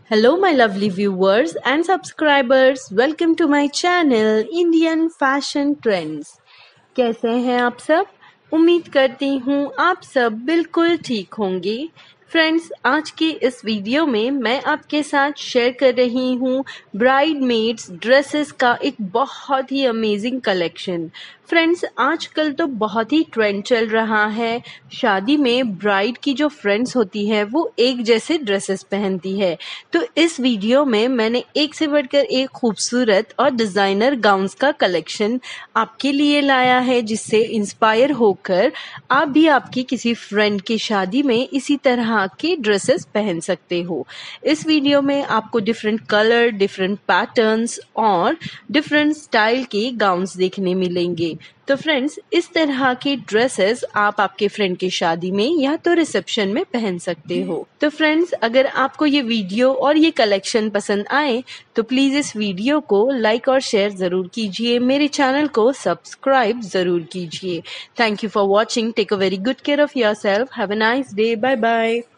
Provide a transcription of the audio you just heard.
Hello, my lovely viewers and subscribers. Welcome to my channel Indian Fashion Trends. कैसे हैं आप सब? उम्मीद करती हूँ आप सब बिल्कुल ठीक होंगे। फ्रेंड्स, आज की इस वीडियो में मैं आपके साथ शेयर कर रही हूँ ब्राइडमेड्स ड्रेसेस का एक बहुत ही अमेजिंग कलेक्शन। फ्रेंड्स, आजकल तो बहुत ही ट्रेंड चल रहा है। शादी में ब्राइड की जो फ्रेंड्स होती है वो एक जैसे ड्रेसेस पहनती है। तो इस वीडियो में मैंने एक से बढ़कर एक खूबसूरत और डिजाइनर गाउन्स का कलेक्शन आपके लिए लाया है, जिससे इंस्पायर होकर आप भी आपकी किसी फ्रेंड की शादी में इसी तरह के ड्रेसेस पहन सकते हो। इस वीडियो में आपको डिफरेंट कलर, डिफरेंट पैटर्न्स और डिफरेंट स्टाइल के गाउन्स देखने मिलेंगे। तो फ्रेंड्स, इस तरह के ड्रेसेस आप आपके फ्रेंड की शादी में या तो रिसेप्शन में पहन सकते हो। तो फ्रेंड्स, अगर आपको ये वीडियो और ये कलेक्शन पसंद आए तो प्लीज इस वीडियो को लाइक और शेयर जरूर कीजिए। मेरे चैनल को सब्सक्राइब जरूर कीजिए। Thank you for watching. Take a very good care of yourself. Have a nice day. Bye bye.